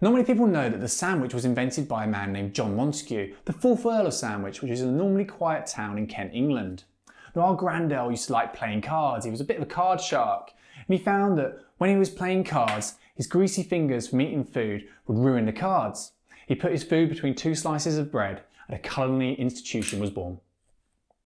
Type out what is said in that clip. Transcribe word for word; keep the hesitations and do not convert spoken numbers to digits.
Not many people know that the sandwich was invented by a man named John Montagu, the fourth Earl of Sandwich, which is a normally quiet town in Kent, England. Now, our grand Earl used to like playing cards. He was a bit of a card shark, and he found that when he was playing cards, his greasy fingers from eating food would ruin the cards. He put his food between two slices of bread, and a culinary institution was born.